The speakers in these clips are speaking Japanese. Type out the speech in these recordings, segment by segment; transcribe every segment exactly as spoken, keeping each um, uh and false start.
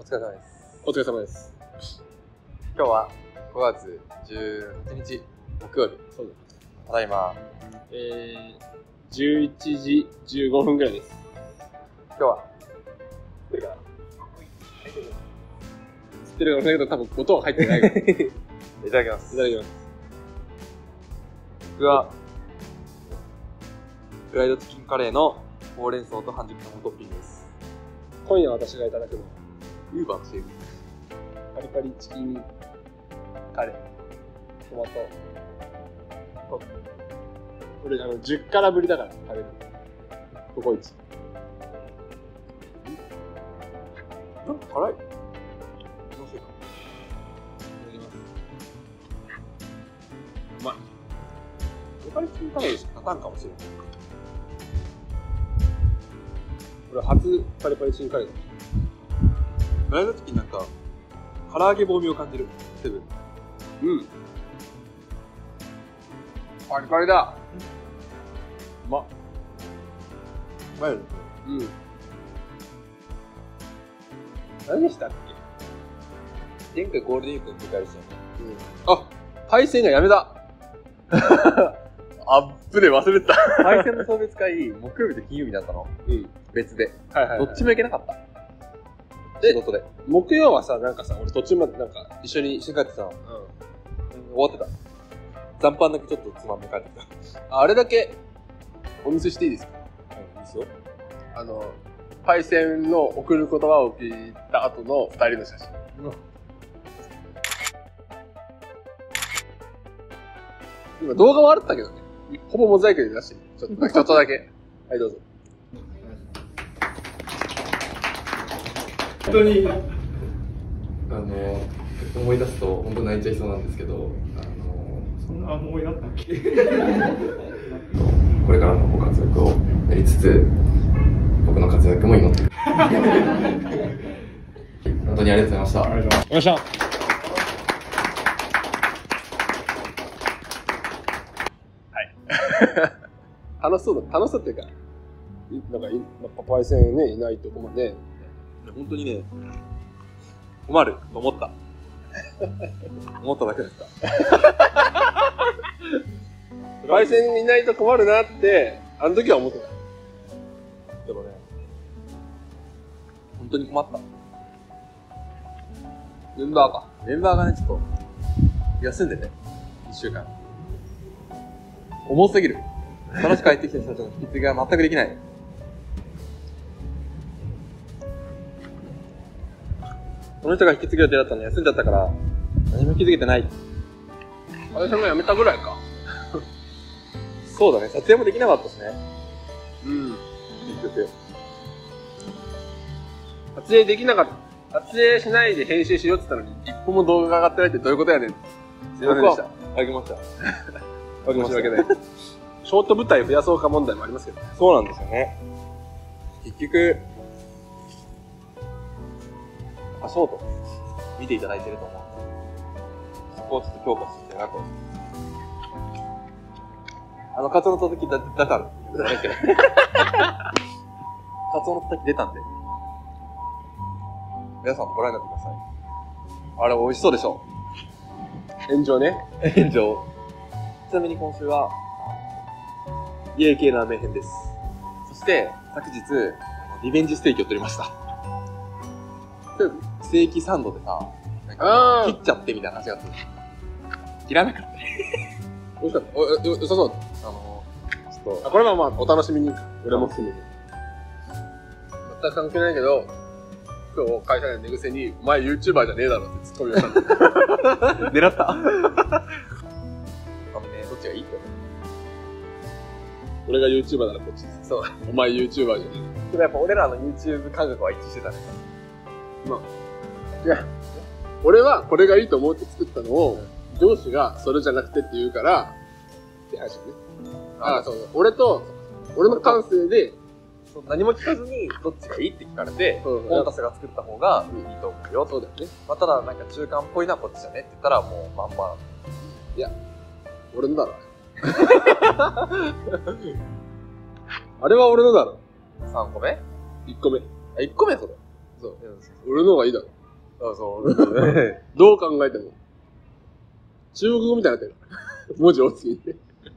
お疲れ様です。 お疲れ様です。 今日はごがつじゅうはちにち木曜日。 そうだ。 ただいま、 えー、じゅういちじじゅうごふんぐらいです。 今日は、どれかな？ 知ってるかもしれないけど、多分音は入ってないから。いいただきます。 ただきます。 僕は、フライドチキンカレーのほうれん草と半熟卵トッピングです。 今夜私がいただくのは、 ウーバーのシェイク。 パリパリチキンカレー、トマト、これ、あの、じゅっからぶりだから食べる。ココイチ。 なんか辛い。気のせいか。 いただきます。うまい。 パリパリチキンカレーしか勝たんかもしれない。 これ初パリパリチキンカレーだ。 フライドチキンなんか、唐揚げ棒みを感じる。セブン。 うん。パリパリだ。うまっ。 うまいよね。 うん。何したっけ？ 前回ゴールデンウィークの振り返りしたよね。 うん。あ、パイセンがやめた。 あっぶね、忘れてた。配線の送別会、木曜日と金曜日だったの。 うん。 別で。 はいはい、はい。 どっちも行けなかった。仕事で。 木曜はさ、なんかさ、俺途中までなんか一緒に、 一緒に帰ってたの。 うん。 終わってた。残飯だけちょっとつまんで帰ってきた。 あれだけ、お見せしていいですか？ うん、いいですよ。あの、 パイセンの送る言葉を聞いた後の二人の写真。うん、今動画はあったけどね。ほぼモザイクで出してちょっとだけ。ちょっとだけ。はい、どうぞ。 本当に、あの、思い出すと本当泣いちゃいそうなんですけど、あの、そんな思いだったっけこれからのご活躍をやりつつ、僕の活躍も祈ってる。本当にありがとうございました。 ありがとうございました。はい。楽しそうだ。楽しそうっていうか、なんか、パイセンね、いないとこまで、 本当にね、困ると思った。思っただけだった。 パイセンいないと困るなって、あの時は思ってた。 でもね、本当に困った。 メンバーか。 メンバーがね、ちょっと、休んでて、一週間。重すぎる。楽しく帰ってきた人たちの引き継ぎが全くできない。その人が引き継ぎ予定だったのに休んじゃったから、何も引き継げてない。 パイセンが辞めたぐらいか。 そうだね、撮影もできなかったしね。 うん。 結局。 撮影できなかった。撮影しないで編集しようって言ったのに、一歩も動画が上がってないってどういうことやねん。すいませんでした。 あげました。 申し訳ない。ショート舞台増やそうか問題もありますけどね。 そうなんですよね。結局、あ、ショート、見ていただいてると思う。そこをちょっと強化していただこう。あの、カツオのたたきだ、だから、だけど。カツオのたたき出たんで。皆さんもご覧になってください。あれ美味しそうでしょ？ 炎上ね。 炎上。ちなみに今週は、家系ラーメン編です。そして、昨日、リベンジステーキを取りました。ステーキサンドでさ、なんか切っちゃってみたいな話があった。切らなかったね。 美味しかった。お、よ、よさそう。 あの、ちょっと。 あ、これはまあ、お楽しみに。俺も含めて。全く関係ないけど、今日会社で寝癖に、お前 YouTuber じゃねえだろってツッコミをしたんだ。 狙った。あのね、どっちがいいって。 俺が YouTuber ならこっちです。そう。お前 YouTuber じゃねえ。でもやっぱ俺らの YouTube 感覚は一致してたね。 まあ、いや、俺はこれがいいと思って作ったのを、上司がそれじゃなくてって言うから、って話ね。ああ、そうそう。俺と、俺の感性で、 何も聞かずに、どっちがいいって聞かれて、ポンタスが作った方がいいと思うよ。 そうだよね。 まあ、ただ、なんか中間っぽいな、こっちじゃねって言ったら、もうまんま。 いや、俺のだろ。あれは俺のだろ。 さんこめ ?いっ個目。 あ、いっこめそれ。 そう。俺の方がいいだろ。 そうそう。 どう考えても。中国語みたいになってる。文字多すぎて。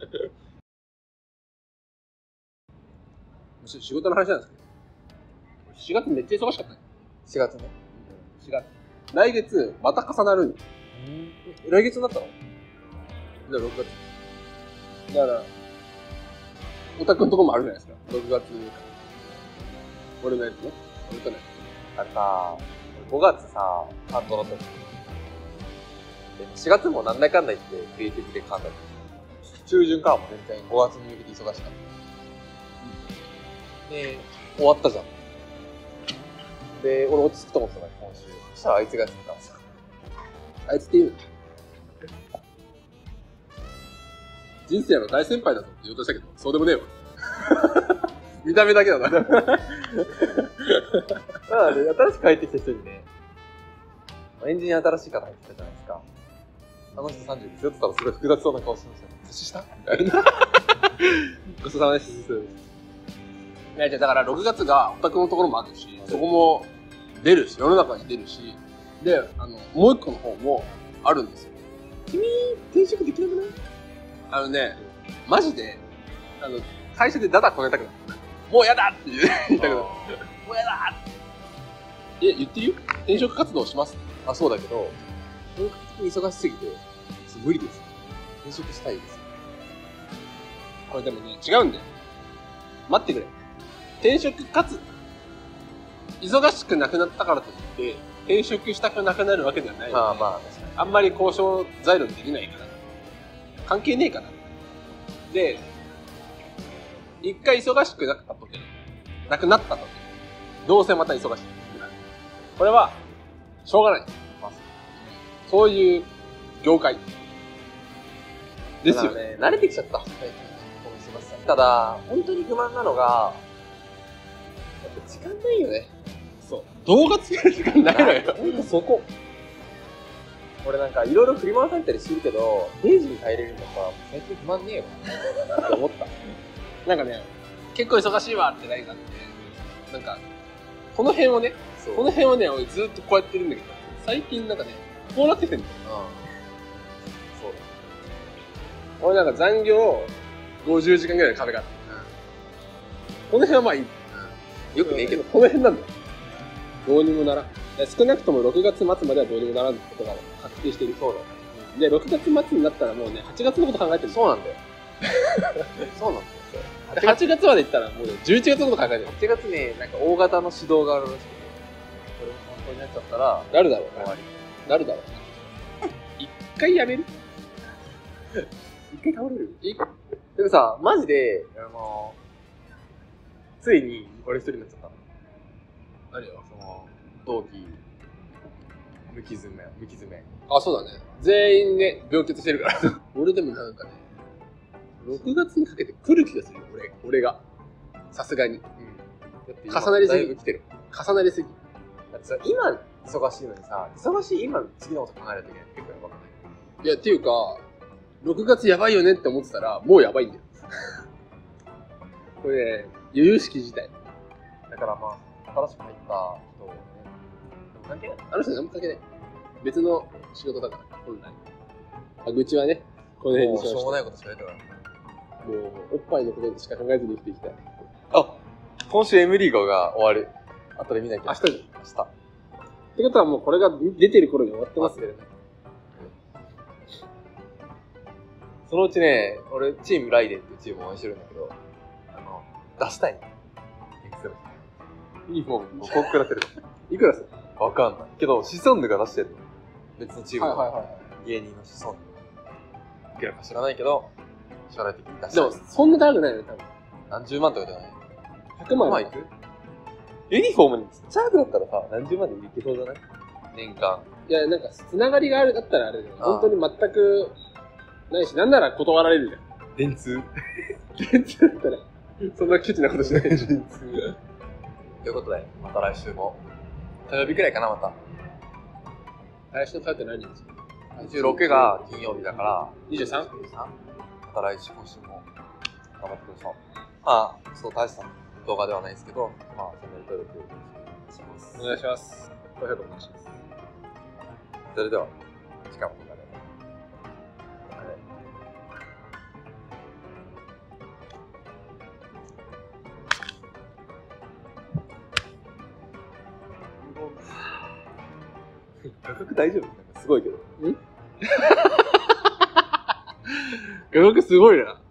仕事の話なんですけど。しがつめっちゃ忙しかったね。 しがつね。 しがつ。来月、また重なるんだ。 来月になったの？ じゃあろくがつ。だから、オタクのとこもあるじゃないですか。ろくがつ。俺のやつね。俺とね。 あれさ、ごがつさ、担当だった時。しがつもなんだかんだ言ってクリエイティブで考えて中旬からも全然ごがつに向けて忙しかった。で、終わったじゃん。で、俺落ち着くと思ってたの、今週。そしたらあいつがやってたんですよ。 あいつって言うの？人生の大先輩だぞって言おうとしたけど、そうでもねえわ。見た目だけだな。 まあね、新しく帰ってきた人にね、エンジニア新しい方入ってきたじゃないですか。あの人さんじゅうですよって言ったらすごい複雑そうな顔してましたね。年下みたいな。 ごちそうさまです。いや、じゃだからろくがつがオタクのところもあるし、そこも出るし、世の中に出るし、で、あの、もう一個の方もあるんですよ。君、転職できなくない？あのね、マジで、あの、会社でダダこねたくなった。もうやだって言いたくなった。もうやだって。え、言ってるよ？転職活動します。 あ、そうだけど、本格的に忙しすぎて、無理です。転職したいです。 これでもね、違うんだよ。待ってくれ。転職かつ、忙しくなくなったからといって、転職したくなくなるわけではないので、 まあまあ、 あんまり交渉材料にできないから。関係ねえかな。で、一回忙しくなったとき、なくなったとき、どうせまた忙しい。これは、しょうがない。そういう業界。ですよね。 慣れてきちゃった。ただ、本当に不満なのが、やっぱ時間ないよね。 そう。動画作る時間ないのよ。 ほんとそこ。俺なんかいろいろ振り回されたりするけど、デイジに帰れるのか、最近不満ねえよって思った。 なんかね、結構忙しいわってラインがあって、なんか、この辺をね、この辺をね、俺ずっとこうやってるんだけど、最近なんかね、こうなってきてんだよ。そう。俺なんか残業ごじゅうじかんぐらいの壁があって、この辺はまあいい。 よくねえけど、 この辺なんだよ。どうにもならん。少なくともろくがつ末まではどうにもならんことが確定してる。そうだ。で、ろくがつ末になったらもうね、はちがつのこと考えてる。 そうなんだよ。そうなんだよ。 はちがつまでいったらもうね、じゅういちがつのこと考えてる。 はちがつになんか大型の指導があるらしくて、これも本当になっちゃったら、 なるだろう。 終わり。 なるだろう。一回やめる？一回倒れる？ でもさ、マジで、あの、ついに俺一人になっちゃったの。 何よ？ その、同期、無傷め、無傷め。 あ、そうだね。全員ね、病欠してるから。俺でもなんかね、ろくがつにかけて来る気がするよ、俺、俺が。さすがに。うん。重なりすぎ。 来てる。 重なりすぎ。 だってさ、今、忙しいのにさ、忙しい今の次のこと考えるときは結構やばくない？ いや、っていうか、ろくがつやばいよねって思ってたら、もうやばいんだよ。これね、由々しき事態。 だからまあ、新しく入った人をね、でも関係ない。 あの人何も関係ない。別の仕事だから、本来。あ、愚痴はね、この辺にしました。 しょうもないことしか出てこない。 もう、おっぱいのことしか考えずに生きていきたい。 あ、今週 M リーグが終わる。後で見なきゃ。 明日じゃん。明日。ってことはもうこれが出てる頃に終わってますよね。 そのうちね、俺、チームライデンっていうチームを応援してるんだけど、あの、出したいの。ユニフォーム広告出せる。 いくらする？ わかんない。けど、シソンヌが出してるの。別のチームのはいはいはい。 芸人のシソンヌ。いくらか知らないけど、将来的に出したい。 でも、そんな高くないよね、多分。 何十万とかじゃない？ ひゃくまんいく？ユニフォームにちっちゃくなったらさ、何十万でいけそうじゃない？年間。 いや、なんか、つながりがあるだったらあれだよ。本当に全く、ないし、なんなら断られるじゃん。 電通。 電通だったら、そんなケチなことしないでしょ。 電通。ということで、また来週も。火曜日くらいかな、また。 来週の火曜って何日？ にじゅうろくが金曜日だから、 にじゅうさん？ また来週、今週も頑張っていきましょう。まあ、そう、大した動画ではないですけど、まあ、チャンネル登録よろしくお願いします。 お願いします。ご評価お願いします。 それでは、時間もかかる。画角大丈夫？なんかすごいけど。 ん画角すごいな。